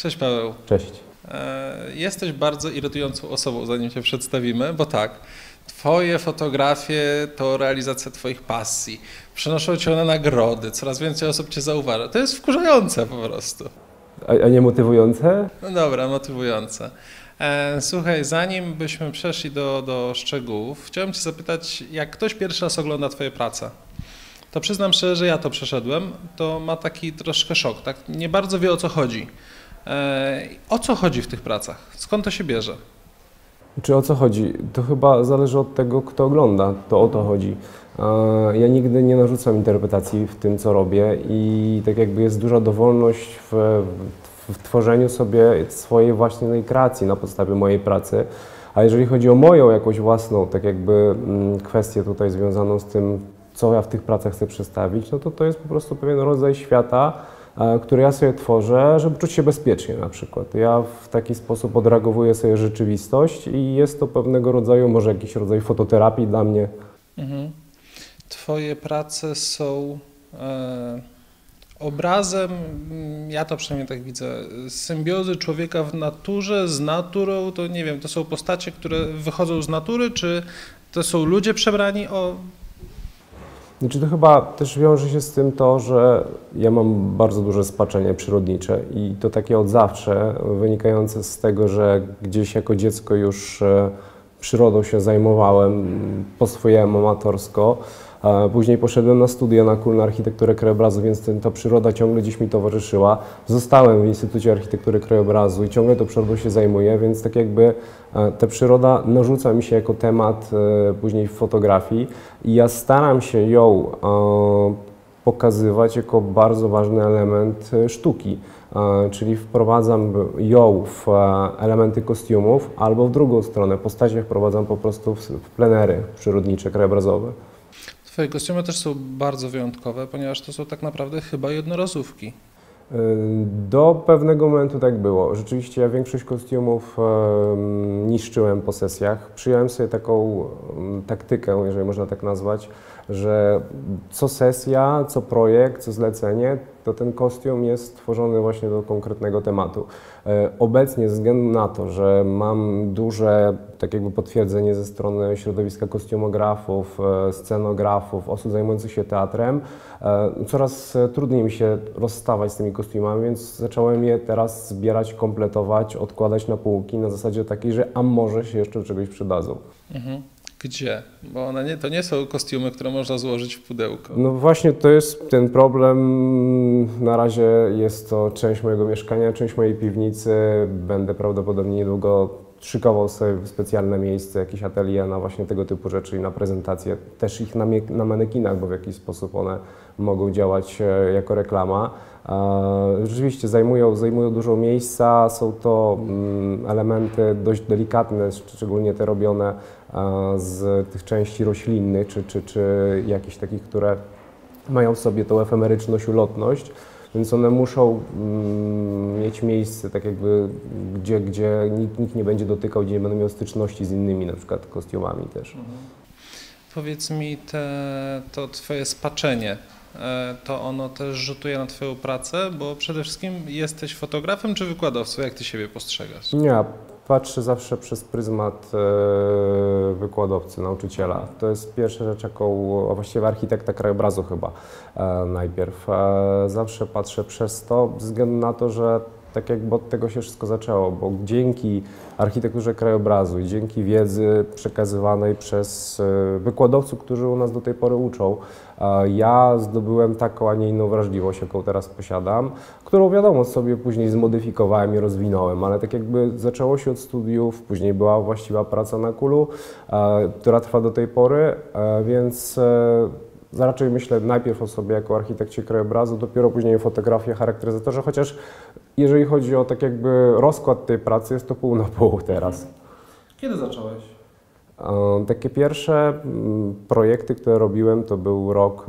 Cześć Paweł. Cześć. Jesteś bardzo irytującą osobą, zanim Cię przedstawimy, bo tak, Twoje fotografie to realizacja Twoich pasji. Przynoszą Ci one nagrody, coraz więcej osób Cię zauważa. To jest wkurzające po prostu. A nie motywujące? No dobra, motywujące. Słuchaj, zanim byśmy przeszli do szczegółów, chciałem Cię zapytać, jak ktoś pierwszy raz ogląda Twoje prace, to przyznam szczerze, że ja to przeszedłem, to ma taki troszkę szok, tak? Nie bardzo wie, o co chodzi. O co chodzi w tych pracach? Skąd to się bierze? Czy o co chodzi? To chyba zależy od tego, kto ogląda, to o to chodzi. Ja nigdy nie narzucam interpretacji w tym, co robię i tak jakby jest duża dowolność w tworzeniu sobie swojej własnej kreacji na podstawie mojej pracy. A jeżeli chodzi o moją jakąś własną, tak jakby kwestię tutaj związaną z tym, co ja w tych pracach chcę przedstawić, no to jest po prostu pewien rodzaj świata, który ja sobie tworzę, żeby czuć się bezpiecznie na przykład. Ja w taki sposób odreagowuję sobie rzeczywistość i jest to pewnego rodzaju, może jakiś rodzaj fototerapii dla mnie. Mhm. Twoje prace są obrazem, ja to przynajmniej tak widzę, symbiozy człowieka w naturze z naturą, to nie wiem, to są postacie, które wychodzą z natury, czy to są ludzie przebrani o... Znaczy to chyba też wiąże się z tym to, że ja mam bardzo duże spaczenie przyrodnicze i to takie od zawsze, wynikające z tego, że gdzieś jako dziecko już przyrodą się zajmowałem po swojemu amatorsko. Później poszedłem na studia na KUL na architekturę krajobrazu, więc ta przyroda ciągle gdzieś mi towarzyszyła. Zostałem w Instytucie Architektury Krajobrazu i ciągle tą przyrodą się zajmuję, więc tak jakby ta przyroda narzuca mi się jako temat później w fotografii i ja staram się ją pokazywać jako bardzo ważny element sztuki. Czyli wprowadzam ją w elementy kostiumów albo w drugą stronę, postacie wprowadzam po prostu w plenery przyrodnicze, krajobrazowe. Twoje kostiumy też są bardzo wyjątkowe, ponieważ to są tak naprawdę chyba jednorazówki. Do pewnego momentu tak było. Rzeczywiście ja większość kostiumów niszczyłem po sesjach. Przyjąłem sobie taką taktykę, jeżeli można tak nazwać, że co sesja, co projekt, co zlecenie, to ten kostium jest tworzony właśnie do konkretnego tematu. Obecnie ze względu na to, że mam duże tak jakby potwierdzenie ze strony środowiska kostiumografów, scenografów, osób zajmujących się teatrem, coraz trudniej mi się rozstawać z tymi kostiumami, więc zacząłem je teraz zbierać, kompletować, odkładać na półki na zasadzie takiej, że a może się jeszcze do czegoś przydadzą. Mhm. Gdzie? Bo to nie są kostiumy, które można złożyć w pudełko. No właśnie to jest ten problem. Na razie jest to część mojego mieszkania, część mojej piwnicy. Będę prawdopodobnie niedługo szykował sobie specjalne miejsce, jakieś atelier na właśnie tego typu rzeczy i na prezentację. Też ich na manekinach, bo w jakiś sposób one mogą działać jako reklama. Rzeczywiście zajmują dużo miejsca, są to elementy dość delikatne, szczególnie te robione z tych części roślinnych, czy jakichś takich, które mają w sobie tą efemeryczność, ulotność, więc one muszą mieć miejsce, tak jakby, gdzie nikt nie będzie dotykał, gdzie nie będą miał styczności z innymi, na przykład kostiumami też. Mhm. Powiedz mi, to Twoje spaczenie, to ono też rzutuje na Twoją pracę, bo przede wszystkim jesteś fotografem czy wykładowcą? Jak Ty siebie postrzegasz? Nie, patrzę zawsze przez pryzmat wykładowcy, nauczyciela. To jest pierwsza rzecz, a właściwie architekta krajobrazu chyba najpierw. Zawsze patrzę przez to, ze względu na to, że tak jakby od tego się wszystko zaczęło, bo dzięki architekturze krajobrazu i dzięki wiedzy przekazywanej przez wykładowców, którzy u nas do tej pory uczą, ja zdobyłem taką, a nie inną wrażliwość, jaką teraz posiadam, którą wiadomo sobie później zmodyfikowałem i rozwinąłem, ale tak jakby zaczęło się od studiów, później była właściwa praca na KUL-u, która trwa do tej pory, więc raczej myślę najpierw o sobie jako architekcie krajobrazu, dopiero później o fotografii, charakteryzatorze, chociaż jeżeli chodzi o tak jakby rozkład tej pracy, jest to pół na pół teraz. Kiedy zacząłeś? Takie pierwsze projekty, które robiłem, to był rok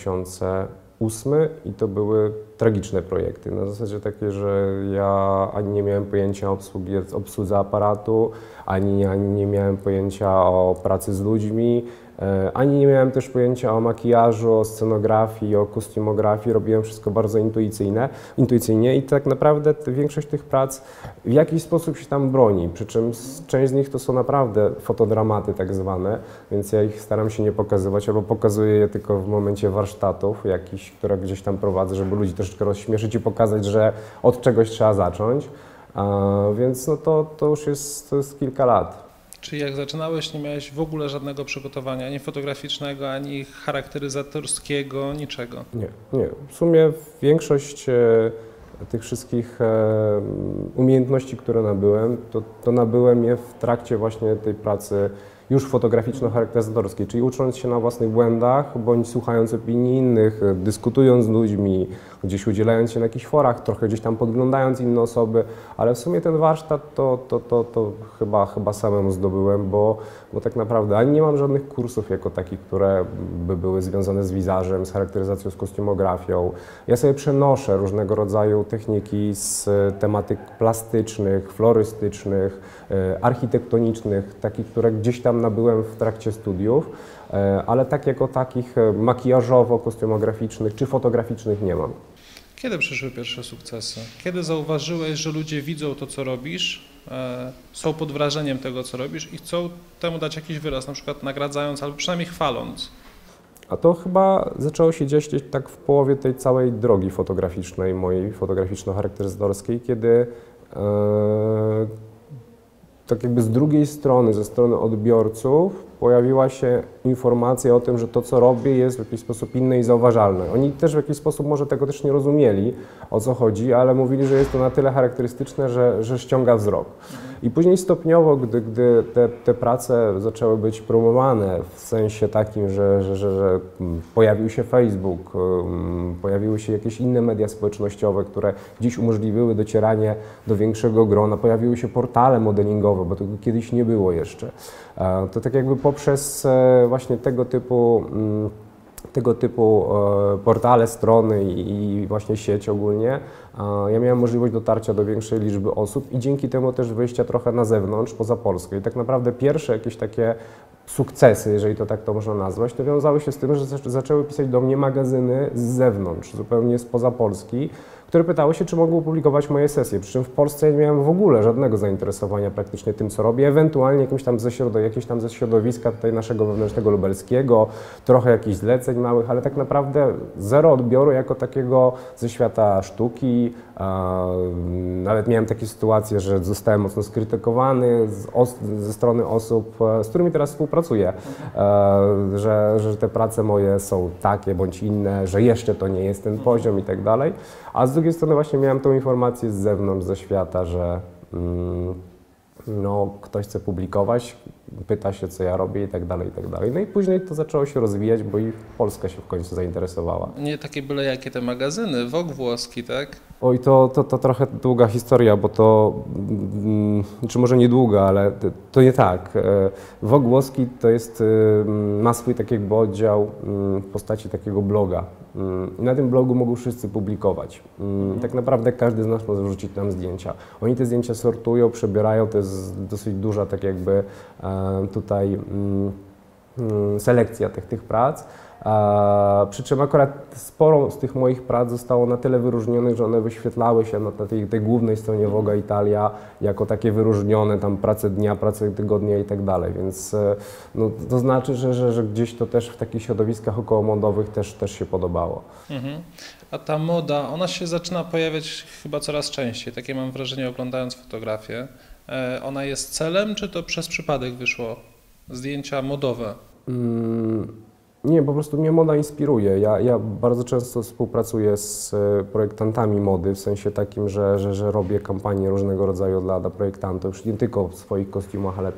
2008 i to były tragiczne projekty. Na zasadzie takie, że ja ani nie miałem pojęcia o obsłudze aparatu, ani nie miałem pojęcia o pracy z ludźmi. ani nie miałem też pojęcia o makijażu, o scenografii, o kostiumografii. Robiłem wszystko bardzo intuicyjnie i tak naprawdę większość tych prac w jakiś sposób się tam broni, przy czym część z nich to są naprawdę fotodramaty tak zwane, więc ja ich staram się nie pokazywać, albo pokazuję je tylko w momencie warsztatów jakichś, które gdzieś tam prowadzę, żeby ludzi troszeczkę rozśmieszyć i pokazać, że od czegoś trzeba zacząć, więc no to już to jest kilka lat. Czyli jak zaczynałeś, nie miałeś w ogóle żadnego przygotowania, ani fotograficznego, ani charakteryzatorskiego, niczego? Nie. W sumie większość tych wszystkich umiejętności, które nabyłem, to nabyłem je w trakcie właśnie tej pracy już fotograficzno-charakteryzatorskiej, czyli ucząc się na własnych błędach, bądź słuchając opinii innych, dyskutując z ludźmi, gdzieś udzielając się na jakichś forach, trochę gdzieś tam podglądając inne osoby, ale w sumie ten warsztat to chyba samemu zdobyłem, bo tak naprawdę ani nie mam żadnych kursów jako takich, które by były związane z wizażem, z charakteryzacją, z kostiumografią. Ja sobie przenoszę różnego rodzaju techniki z tematyk plastycznych, florystycznych, architektonicznych, takich, które gdzieś tam nabyłem w trakcie studiów, ale tak jako takich makijażowo-kostiumograficznych czy fotograficznych nie mam. Kiedy przyszły pierwsze sukcesy? Kiedy zauważyłeś, że ludzie widzą to, co robisz, są pod wrażeniem tego, co robisz i chcą temu dać jakiś wyraz, na przykład nagradzając albo przynajmniej chwaląc? A to chyba zaczęło się dziać tak w połowie tej całej drogi fotograficznej, mojej fotograficzno-charakteryzatorskiej, kiedy tak jakby z drugiej strony, ze strony odbiorców, pojawiła się informacja o tym, że to, co robię, jest w jakiś sposób inne i zauważalne. Oni też w jakiś sposób może tego też nie rozumieli, o co chodzi, ale mówili, że jest to na tyle charakterystyczne, że ściąga wzrok. I później stopniowo, gdy te prace zaczęły być promowane w sensie takim, że pojawił się Facebook, pojawiły się jakieś inne media społecznościowe, które dziś umożliwiły docieranie do większego grona, pojawiły się portale modelingowe, bo tego kiedyś nie było jeszcze. To tak jakby poprzez właśnie tego typu portale, strony i właśnie sieć ogólnie, ja miałem możliwość dotarcia do większej liczby osób i dzięki temu też wyjścia trochę na zewnątrz, poza Polskę. I tak naprawdę pierwsze jakieś takie sukcesy, jeżeli to tak to można nazwać, to wiązały się z tym, że zaczęły pisać do mnie magazyny z zewnątrz, zupełnie spoza Polski, które pytały się, czy mogą publikować moje sesje, przy czym w Polsce nie miałem w ogóle żadnego zainteresowania praktycznie tym, co robię, ewentualnie jakieś tam ze środowiska tutaj naszego wewnętrznego lubelskiego, trochę jakichś zleceń małych, ale tak naprawdę zero odbioru jako takiego ze świata sztuki. Nawet miałem takie sytuacje, że zostałem mocno skrytykowany ze strony osób, z którymi teraz współpracuję, że te prace moje są takie bądź inne, że jeszcze to nie jest ten poziom i tak dalej. A z drugiej strony właśnie miałem tą informację z zewnątrz, ze świata, że no, ktoś chce publikować, pyta się, co ja robię i tak dalej, i tak dalej. No i później to zaczęło się rozwijać, bo i Polska się w końcu zainteresowała. Nie takie byle jakie te magazyny, Vogue włoski, tak? Oj, to trochę długa historia, bo to, czy może nie długa, ale to nie tak. Vogue włoski to jest, ma swój taki jakby oddział w postaci takiego bloga. I na tym blogu mogą wszyscy publikować. Tak naprawdę każdy z nas może wrzucić tam zdjęcia. Oni te zdjęcia sortują, przebierają, to jest dosyć duża tak jakby tutaj selekcja tych prac. Przy czym akurat sporo z tych moich prac zostało na tyle wyróżnionych, że one wyświetlały się na tej głównej stronie Vogue'a Italia jako takie wyróżnione tam prace dnia, prace tygodnia i tak dalej, więc no, to znaczy, że gdzieś to też w takich środowiskach okołomodowych też się podobało. Mhm. A ta moda, ona się zaczyna pojawiać chyba coraz częściej, takie mam wrażenie oglądając fotografię. Ona jest celem, czy to przez przypadek wyszło? Zdjęcia modowe? Nie, po prostu mnie moda inspiruje. Ja bardzo często współpracuję z projektantami mody, w sensie takim, że robię kampanie różnego rodzaju dla projektantów, nie tylko w swoich kostiumach, ale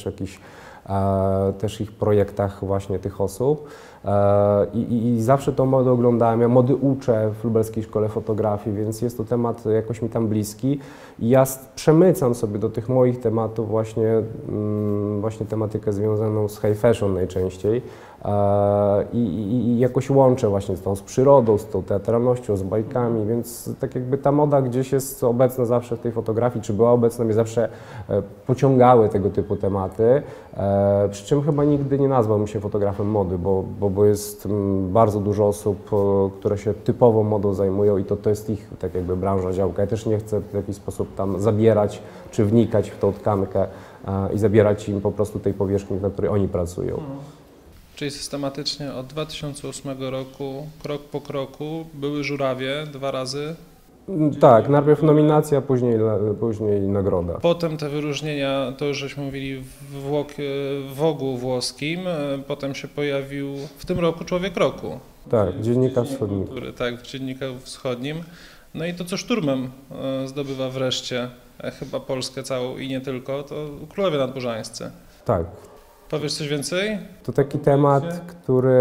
też ich projektach właśnie tych osób. I zawsze tą modę oglądałem. Ja mody uczę w lubelskiej szkole fotografii, więc jest to temat jakoś mi tam bliski. I ja przemycam sobie do tych moich tematów właśnie tematykę związaną z high fashion najczęściej. i jakoś łączę właśnie z przyrodą, z tą teatralnością, z bajkami, więc tak jakby ta moda gdzieś jest obecna zawsze w tej fotografii, czy była obecna, mnie zawsze pociągały tego typu tematy, przy czym chyba nigdy nie nazwałbym się fotografem mody, bo jest bardzo dużo osób, które się typowo modą zajmują i to jest ich tak jakby branża, działka. Ja też nie chcę w jakiś sposób tam zabierać czy wnikać w tą tkankę i zabierać im po prostu tej powierzchni, na której oni pracują. Czyli systematycznie od 2008 roku, krok po kroku, były żurawie 2 razy. Tak, najpierw nominacja, później nagroda. Potem te wyróżnienia, to już żeśmy mówili w Vogue'u włoskim, potem się pojawił w tym roku Człowiek Roku. Tak, Dziennika Wschodniego. Tak, w Dzienniku Wschodnim. No i to, co szturmem zdobywa wreszcie chyba Polskę całą i nie tylko, to Królowie Nadburzańscy. Tak. Powiesz coś więcej? To taki temat, który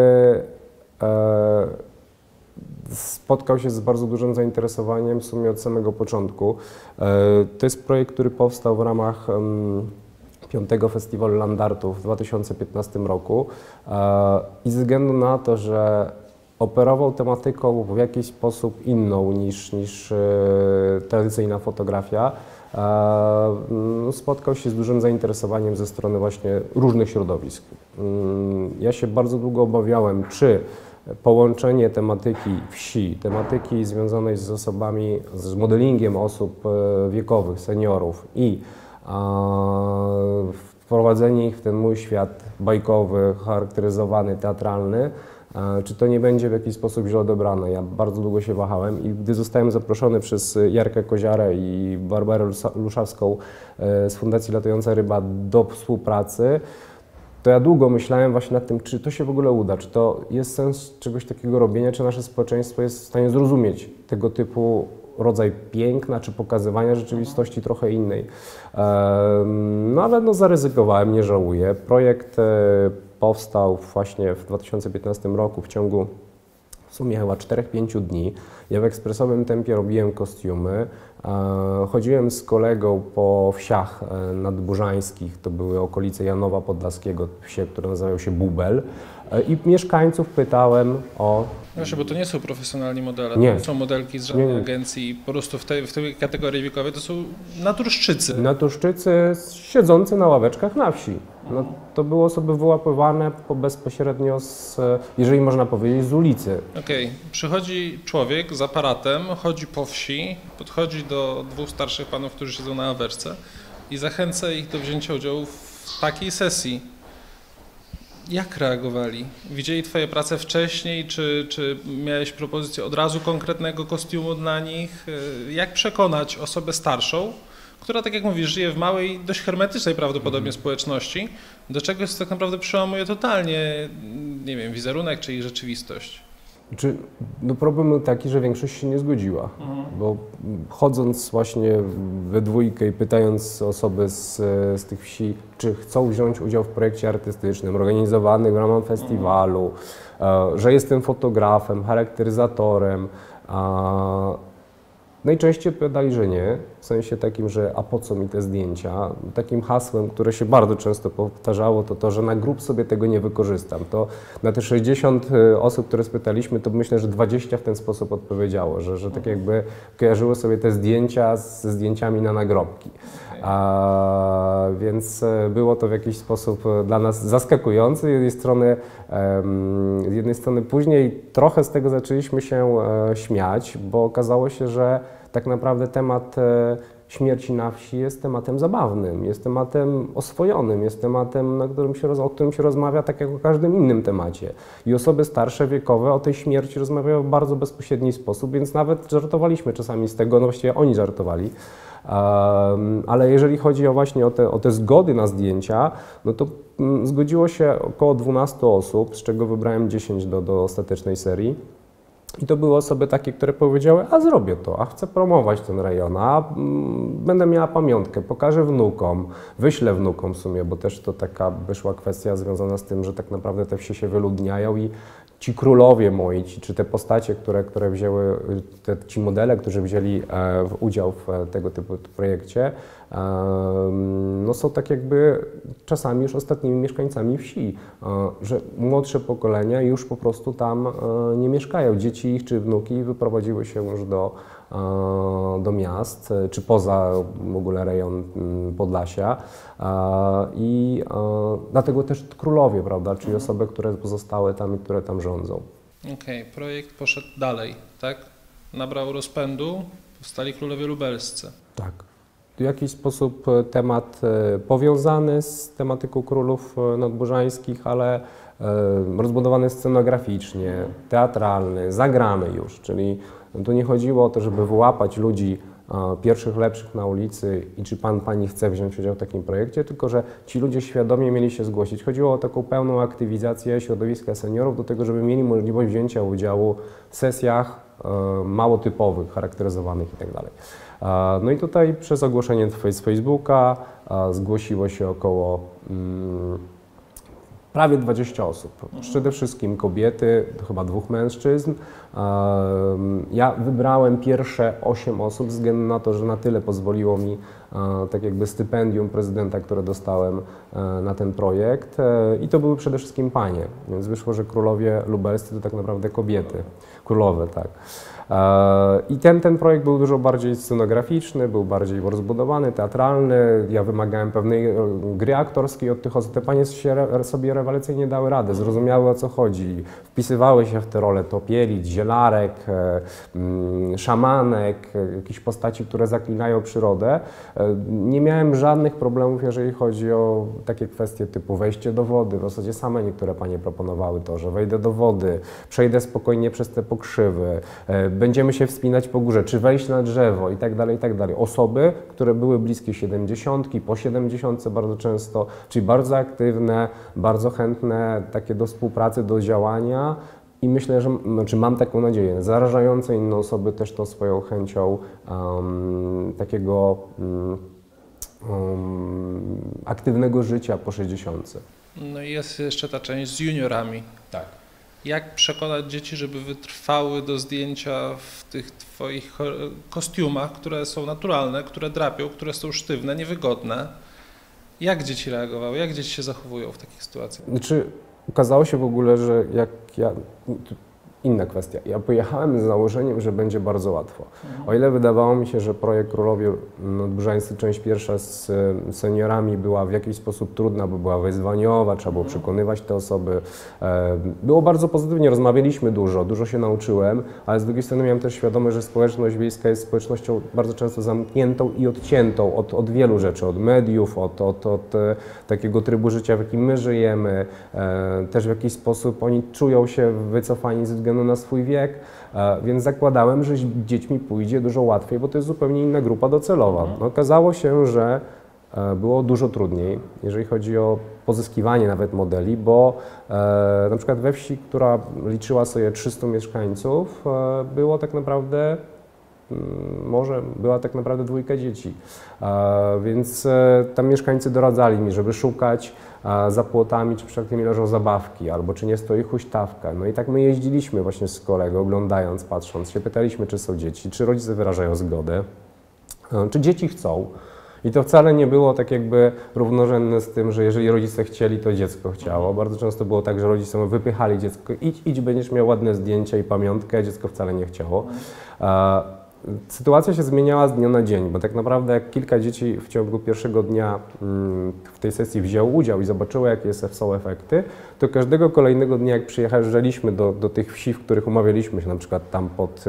spotkał się z bardzo dużym zainteresowaniem w sumie od samego początku. To jest projekt, który powstał w ramach 5. Festiwalu Landartów w 2015 roku i ze względu na to, że operował tematyką w jakiś sposób inną niż tradycyjna fotografia, spotkał się z dużym zainteresowaniem ze strony właśnie różnych środowisk. Ja się bardzo długo obawiałem, czy połączenie tematyki wsi, tematyki związanej z osobami, z modelingiem osób wiekowych, seniorów i wprowadzenie ich w ten mój świat bajkowy, charakteryzowany, teatralny, czy to nie będzie w jakiś sposób źle odebrane. Ja bardzo długo się wahałem i gdy zostałem zaproszony przez Jarkę Koziarę i Barbarę Luszawską z Fundacji Latająca Ryba do współpracy, to ja długo myślałem właśnie nad tym, czy to się w ogóle uda, czy to jest sens czegoś takiego robienia, czy nasze społeczeństwo jest w stanie zrozumieć tego typu rodzaj piękna, czy pokazywania rzeczywistości trochę innej. No ale no zaryzykowałem, nie żałuję. Projekt powstał właśnie w 2015 roku w ciągu w sumie chyba 4-5 dni. Ja w ekspresowym tempie robiłem kostiumy. Chodziłem z kolegą po wsiach nadburzańskich, to były okolice Janowa Podlaskiego, wsie, które nazywają się Bubel. I mieszkańców pytałem o... Właśnie, bo to nie są profesjonalni modele, Nie. to są modelki z żadnej agencji, po prostu w tej kategorii wiekowej to są naturszczycy. Naturszczycy siedzący na ławeczkach na wsi. No, to były osoby wyłapywane bezpośrednio jeżeli można powiedzieć, z ulicy. Okej, przychodzi człowiek z aparatem, chodzi po wsi, podchodzi do 2 starszych panów, którzy siedzą na ławeczce i zachęca ich do wzięcia udziału w takiej sesji. Jak reagowali? Widzieli Twoje prace wcześniej, czy miałeś propozycję od razu konkretnego kostiumu dla nich? Jak przekonać osobę starszą, która, tak jak mówisz, żyje w małej, dość hermetycznej prawdopodobnie społeczności, do czegoś, co tak naprawdę przełamuje totalnie, nie wiem, wizerunek czy ich rzeczywistość? No problem był taki, że większość się nie zgodziła, bo chodząc właśnie we dwójkę i pytając osoby z tych wsi, czy chcą wziąć udział w projekcie artystycznym organizowanym w ramach festiwalu, że jestem fotografem, charakteryzatorem, najczęściej odpowiadali, że nie, w sensie takim, że a po co mi te zdjęcia? Takim hasłem, które się bardzo często powtarzało, to, że na grób sobie tego nie wykorzystam. To na te 60 osób, które spytaliśmy, to myślę, że 20 w ten sposób odpowiedziało, że tak jakby kojarzyło sobie te zdjęcia ze zdjęciami na nagrobki. Więc było to w jakiś sposób dla nas zaskakujące. Z jednej strony później trochę z tego zaczęliśmy się śmiać, bo okazało się, że tak naprawdę temat śmierci na wsi jest tematem zabawnym, jest tematem oswojonym, jest tematem, o którym się rozmawia tak jak o każdym innym temacie. I osoby starsze, wiekowe o tej śmierci rozmawiają w bardzo bezpośredni sposób, więc nawet żartowaliśmy czasami z tego, no właściwie oni żartowali. Ale jeżeli chodzi właśnie o te zgody na zdjęcia, no to zgodziło się około 12 osób, z czego wybrałem 10 do ostatecznej serii. I to były osoby takie, które powiedziały, a zrobię to, a chcę promować ten rejon, a będę miała pamiątkę, pokażę wnukom, wyślę wnukom w sumie, bo też to taka wyszła kwestia związana z tym, że tak naprawdę te wsie się wyludniają i ci królowie moi, czy te postacie, które wzięły, ci modele, którzy wzięli udział w tego typu projekcie, no są tak jakby czasami już ostatnimi mieszkańcami wsi, że młodsze pokolenia już po prostu tam nie mieszkają. Dzieci ich czy wnuki wyprowadziły się już do miast, czy poza w ogóle rejon Podlasia i dlatego też królowie, prawda, czyli osoby, które pozostały tam i które tam rządzą. Okej, projekt poszedł dalej, tak? Nabrał rozpędu, powstali królowie lubelscy. Tak. W jakiś sposób temat powiązany z tematyką królów nadburzańskich, ale rozbudowany scenograficznie, teatralny, zagrany już, czyli tu nie chodziło o to, żeby wyłapać ludzi pierwszych, lepszych na ulicy i czy pan, pani chce wziąć udział w takim projekcie, tylko że ci ludzie świadomie mieli się zgłosić. Chodziło o taką pełną aktywizację środowiska seniorów do tego, żeby mieli możliwość wzięcia udziału w sesjach mało typowych, charakteryzowanych itd. No i tutaj przez ogłoszenie z Facebooka zgłosiło się około prawie 20 osób. Przede wszystkim kobiety, to chyba 2 mężczyzn. Ja wybrałem pierwsze 8 osób ze względu na to, że na tyle pozwoliło mi tak jakby stypendium prezydenta, które dostałem na ten projekt. I to były przede wszystkim panie, więc wyszło, że królowie lubelscy to tak naprawdę kobiety. Królowe, tak. I ten projekt był dużo bardziej scenograficzny, był bardziej rozbudowany, teatralny. Ja wymagałem pewnej gry aktorskiej od tych osób. Te panie sobie rewelacyjnie dały radę, zrozumiały, o co chodzi. Wpisywały się w te role topielic, zielarek, szamanek, jakieś postaci, które zaklinają przyrodę. Nie miałem żadnych problemów, jeżeli chodzi o takie kwestie typu wejście do wody. W zasadzie same niektóre panie proponowały to, że wejdę do wody, przejdę spokojnie przez te pokrzywy, będziemy się wspinać po górze, czy wejść na drzewo i tak dalej, i tak dalej. Osoby, które były bliskie 70, po 70 bardzo często, czyli bardzo aktywne, bardzo chętne takie do współpracy, do działania i myślę, że, znaczy mam taką nadzieję, zarażające inne osoby też tą swoją chęcią takiego aktywnego życia po 60. No i jest jeszcze ta część z juniorami. Tak. Jak przekonać dzieci, żeby wytrwały do zdjęcia w tych twoich kostiumach, które są naturalne, które drapią, które są sztywne, niewygodne? Jak dzieci reagowały? Jak dzieci się zachowują w takich sytuacjach? Znaczy, okazało się w ogóle, że jak ja... Inna kwestia. Ja pojechałem z założeniem, że będzie bardzo łatwo. O ile wydawało mi się, że projekt Królowie Nadburzańscy, część pierwsza z seniorami była w jakiś sposób trudna, bo była wyzwaniowa, trzeba było przekonywać te osoby. Było bardzo pozytywnie, rozmawialiśmy dużo się nauczyłem, ale z drugiej strony miałem też świadomość, że społeczność wiejska jest społecznością bardzo często zamkniętą i odciętą od wielu rzeczy, od mediów, od takiego trybu życia, w jakim my żyjemy. Też w jakiś sposób oni czują się wycofani ze względu na swój wiek, więc zakładałem, że z dziećmi pójdzie dużo łatwiej, bo to jest zupełnie inna grupa docelowa. No, okazało się, że było dużo trudniej, jeżeli chodzi o pozyskiwanie nawet modeli, bo na przykład we wsi, która liczyła sobie 300 mieszkańców, było tak naprawdę była tak naprawdę 2 dzieci, więc tam mieszkańcy doradzali mi, żeby szukać za płotami, czy przypadkiem leżą zabawki, albo czy nie stoi huśtawka. No i tak my jeździliśmy właśnie z kolegą, oglądając, patrząc się, pytaliśmy, czy są dzieci, czy rodzice wyrażają zgodę, czy dzieci chcą. I to wcale nie było tak jakby równorzędne z tym, że jeżeli rodzice chcieli, to dziecko chciało. Bardzo często było tak, że rodzice wypychali dziecko, idź, będziesz miał ładne zdjęcia i pamiątkę, a dziecko wcale nie chciało. Sytuacja się zmieniała z dnia na dzień, bo tak naprawdę jak kilka dzieci w ciągu pierwszego dnia w tej sesji wzięło udział i zobaczyło, jakie są efekty, to każdego kolejnego dnia, jak przyjechaliśmy do tych wsi, w których umawialiśmy się, na przykład tam pod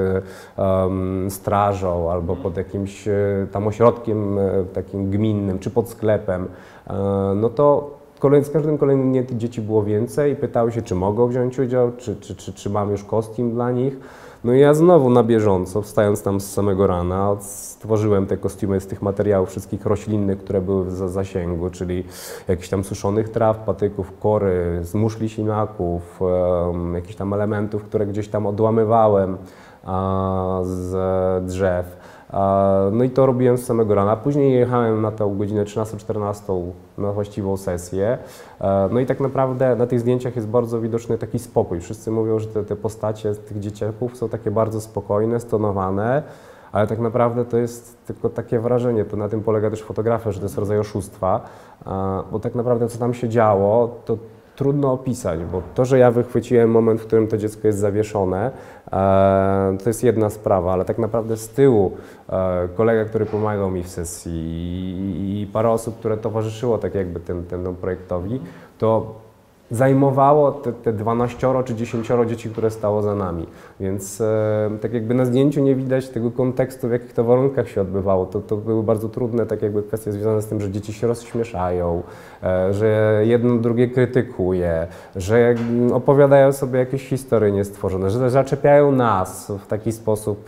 strażą albo pod jakimś tam ośrodkiem takim gminnym, czy pod sklepem, no to z każdym kolejnym dniem tych dzieci było więcej i pytały się, czy mogą wziąć udział, czy mam już kostium dla nich. No i ja znowu na bieżąco, wstając tam z samego rana, stworzyłem te kostiumy z tych materiałów wszystkich roślinnych, które były w zasięgu, czyli jakichś tam suszonych traw, patyków, kory, z muszli sinaków, jakichś tam elementów, które gdzieś tam odłamywałem z drzew. No i to robiłem z samego rana. Później jechałem na tę godzinę 13-14 na właściwą sesję. No i tak naprawdę na tych zdjęciach jest bardzo widoczny taki spokój. Wszyscy mówią, że te postacie tych dzieciaków są takie bardzo spokojne, stonowane, ale tak naprawdę to jest tylko takie wrażenie. To na tym polega też fotografia, że to jest rodzaj oszustwa, bo tak naprawdę co tam się działo, to trudno opisać, bo to, że ja wychwyciłem moment, w którym to dziecko jest zawieszone, to jest jedna sprawa, ale tak naprawdę z tyłu kolega, który pomagał mi w sesji i parę osób, które towarzyszyło tak jakby temu projektowi, to zajmowało te 12 czy 10 dzieci, które stało za nami. Więc tak jakby na zdjęciu nie widać tego kontekstu, w jakich to warunkach się odbywało. To były bardzo trudne tak jakby kwestie związane z tym, że dzieci się rozśmieszają, że jedno drugie krytykuje, że opowiadają sobie jakieś historie niestworzone, że zaczepiają nas w taki sposób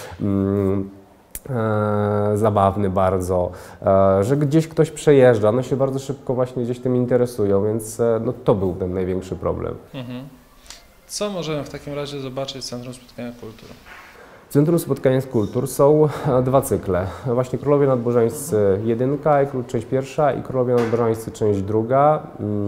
zabawny bardzo, że gdzieś ktoś przejeżdża, no się bardzo szybko właśnie gdzieś tym interesują, więc no to był ten największy problem. Co możemy w takim razie zobaczyć w Centrum Spotkania Kultur? W Centrum Spotkania Kultur są dwa cykle. Właśnie Królowie Nadbożeńscy 1, część pierwsza i Królowie Nadbożeńscy część druga.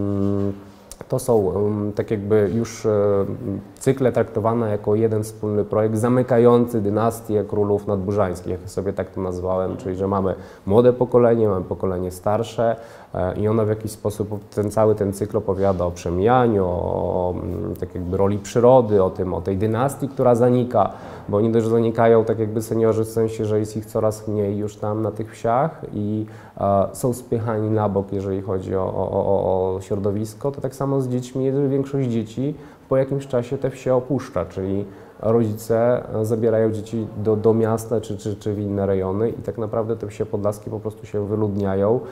To są tak jakby już cykle traktowane jako jeden wspólny projekt zamykający dynastię królów nadbużańskich, jak sobie tak to nazwałem, czyli że mamy młode pokolenie, mamy pokolenie starsze i ono w jakiś sposób, cały ten cykl opowiada o przemijaniu, o tak jakby roli przyrody, o tej dynastii, która zanika, bo oni też zanikają tak jakby seniorzy w sensie, że jest ich coraz mniej już tam na tych wsiach i są spychani na bok, jeżeli chodzi o środowisko, to tak samo z dziećmi, większość dzieci po jakimś czasie te wsie opuszcza, czyli rodzice zabierają dzieci do miasta czy w inne rejony i tak naprawdę te wsie podlaskie po prostu się wyludniają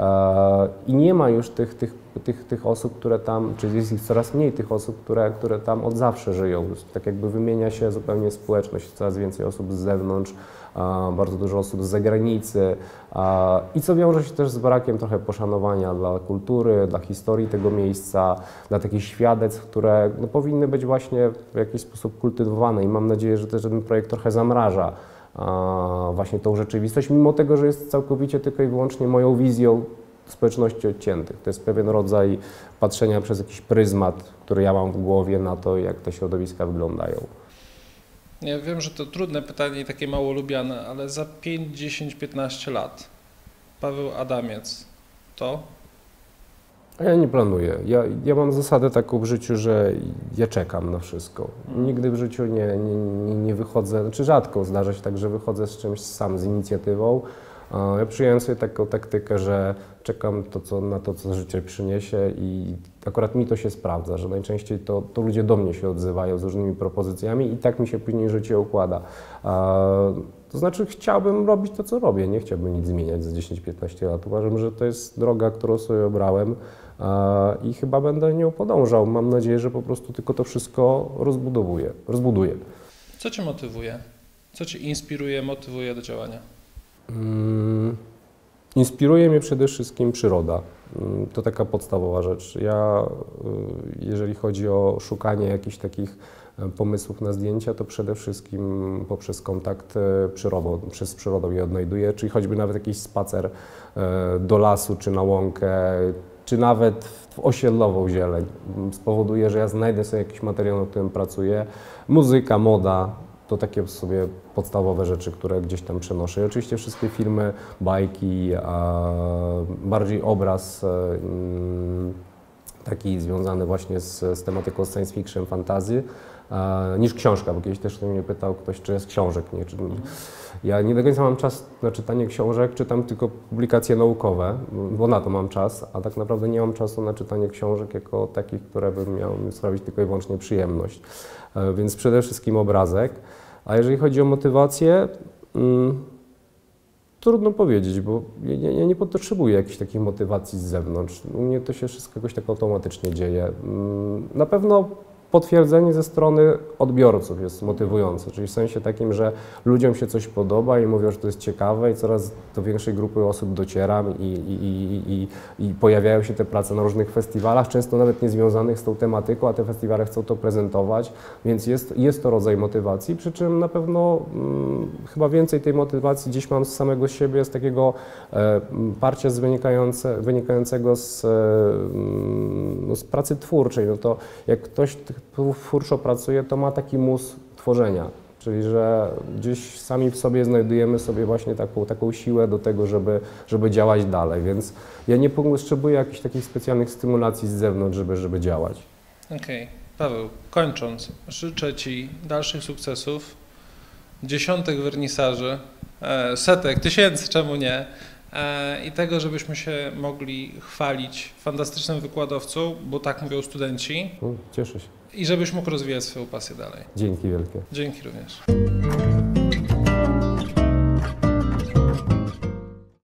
i nie ma już tych osób, które tam, czyli jest ich coraz mniej tych osób, które tam od zawsze żyją. Tak jakby wymienia się zupełnie społeczność, coraz więcej osób z zewnątrz, bardzo dużo osób z zagranicy i co wiąże się też z brakiem trochę poszanowania dla kultury, dla historii tego miejsca, dla takich świadectw, które no, powinny być właśnie w jakiś sposób kultywowane i mam nadzieję, że też ten projekt trochę zamraża właśnie tą rzeczywistość, mimo tego, że jest całkowicie tylko i wyłącznie moją wizją społeczności odciętych. To jest pewien rodzaj patrzenia przez jakiś pryzmat, który ja mam w głowie na to, jak te środowiska wyglądają. Ja wiem, że to trudne pytanie i takie mało lubiane, ale za 5, 10, 15 lat Paweł Adamiec to? A ja nie planuję. Ja mam zasadę taką w życiu, że ja czekam na wszystko. Nigdy w życiu nie wychodzę, znaczy rzadko zdarza się tak, że wychodzę z czymś sam, z inicjatywą. Ja przyjąłem sobie taką taktykę, że czekam na to, co życie przyniesie i akurat mi to się sprawdza, że najczęściej to ludzie do mnie się odzywają z różnymi propozycjami i tak mi się później życie układa. To znaczy chciałbym robić to, co robię, nie chciałbym nic zmieniać za 10-15 lat. Uważam, że to jest droga, którą sobie obrałem i chyba będę nią podążał. Mam nadzieję, że po prostu tylko to wszystko rozbuduję. Co Cię motywuje? Co Cię inspiruje, motywuje do działania? Inspiruje mnie przede wszystkim przyroda. To taka podstawowa rzecz. Ja, jeżeli chodzi o szukanie jakichś takich pomysłów na zdjęcia, to przede wszystkim poprzez kontakt z przyrodą je odnajduję, czyli choćby nawet jakiś spacer do lasu, czy na łąkę, czy nawet w osiedlową zieleń. Spowoduje, że ja znajdę sobie jakiś materiał, na którym pracuję. Muzyka, moda. To takie sobie podstawowe rzeczy, które gdzieś tam przenoszę. I oczywiście wszystkie filmy, bajki, bardziej obraz taki związany właśnie z tematyką science fiction, fantasy, niż książka, bo kiedyś też mnie pytał ktoś, czy jest książek. Nie? Ja nie do końca mam czas na czytanie książek, czytam tylko publikacje naukowe, bo na to mam czas, a tak naprawdę nie mam czasu na czytanie książek jako takich, które bym miał mi sprawić tylko i wyłącznie przyjemność. Więc przede wszystkim obrazek. A jeżeli chodzi o motywację, trudno powiedzieć, bo ja nie potrzebuję jakichś takich motywacji z zewnątrz. U mnie to się wszystko jakoś tak automatycznie dzieje. Na pewno potwierdzenie ze strony odbiorców jest motywujące, czyli w sensie takim, że ludziom się coś podoba i mówią, że to jest ciekawe i coraz do większej grupy osób docieram i pojawiają się te prace na różnych festiwalach, często nawet niezwiązanych z tą tematyką, a te festiwale chcą to prezentować, więc jest to rodzaj motywacji, przy czym na pewno chyba więcej tej motywacji gdzieś mam z samego siebie, z takiego parcia wynikającego z pracy twórczej. No to jak ktoś twórczo pracuje, to ma taki mus tworzenia, czyli że gdzieś sami w sobie znajdujemy sobie właśnie taką siłę do tego, żeby działać dalej, więc ja nie potrzebuję jakichś takich specjalnych stymulacji z zewnątrz, żeby działać. Okej. Paweł, kończąc, życzę Ci dalszych sukcesów, dziesiątek wernisaży, setek, tysięcy, czemu nie, i tego, żebyśmy się mogli chwalić fantastycznym wykładowcą, bo tak mówią studenci, Cieszę się. i żebyś mógł rozwijać swoją pasję dalej. Dzięki wielkie. Dzięki również.